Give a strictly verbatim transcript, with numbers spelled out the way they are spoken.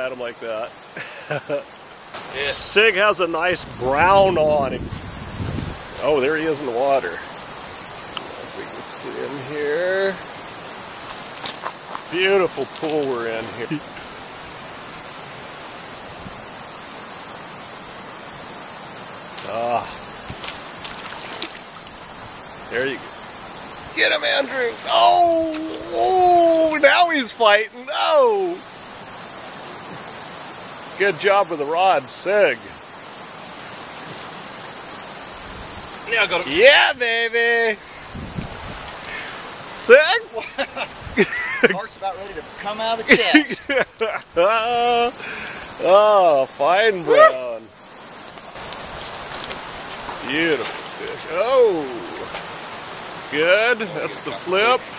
at him like that. Sig has a nice brown on him. Oh, there he is in the water. If we can get in here. Beautiful pool we're in here. Ah. There you go. Get him, Andrew. Oh, oh, now he's fighting. Oh. Good job with the rod, Sig. Yeah, I got him. Yeah, baby. Sig. Mark's about ready to come out of the chest. Oh, fine brown. Beautiful fish. Oh. Good. That's the flip.